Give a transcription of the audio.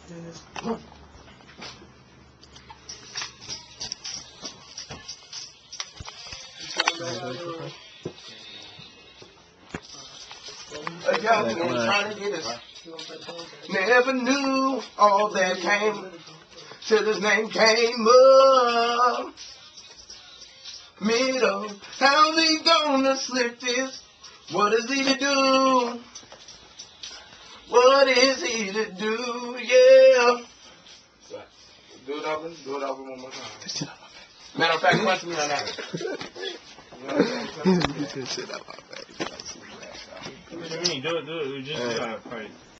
A young man trying to get us. Never knew all that came till his name came up. Middle, how's he gonna slip this? What is he to do? What is he to do? Yeah. Do it over one more time. Matter of fact, punch me on that. Shit up my face. What do you mean? Do it. We just trying to fight.